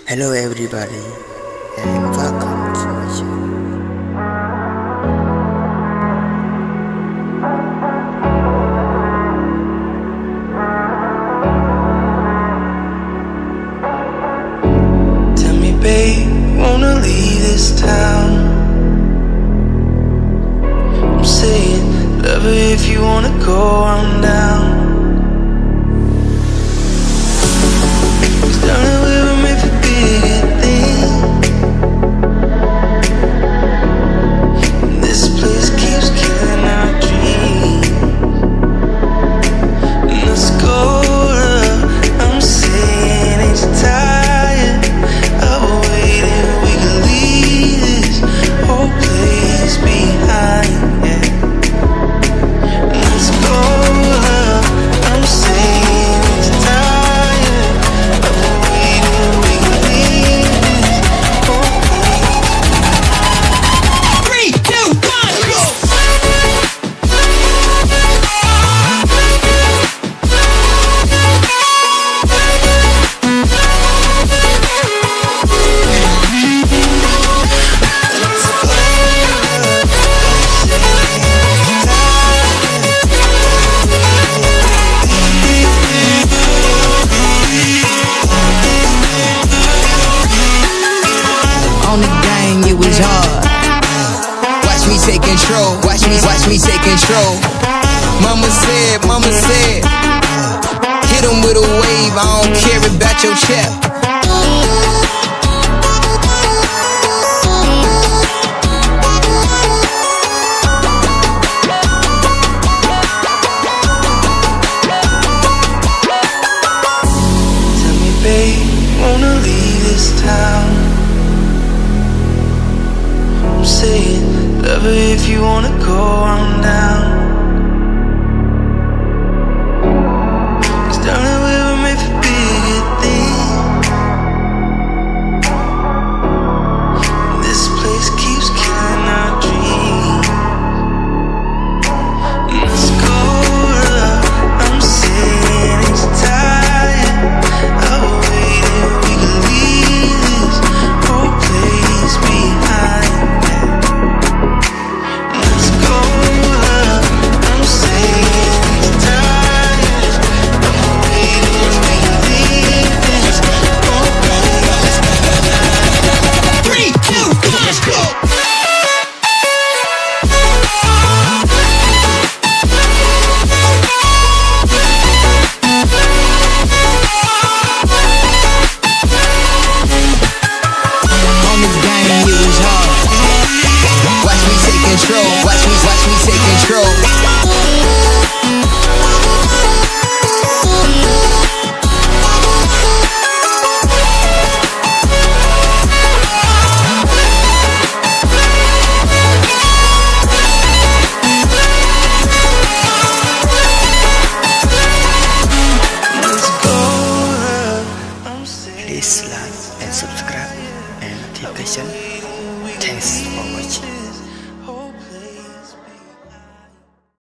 Hello everybody and welcome to my channel. Tell me babe, wanna leave this town? I'm saying, love her if you wanna go, I'm down. Take control, watch me take control. Mama said, hit him with a wave, I don't care about your check. Tell me babe, wanna leave this town? I'm saying, love her if you wanna go, I'm down. 'Cause darling, we were made for bigger things. This place keeps killing our dreams. Let's go, love, I'm saying it's tired of waiting. We can leave this whole place behind. Watch me take control. Please like and subscribe and notification. Thanks for watching.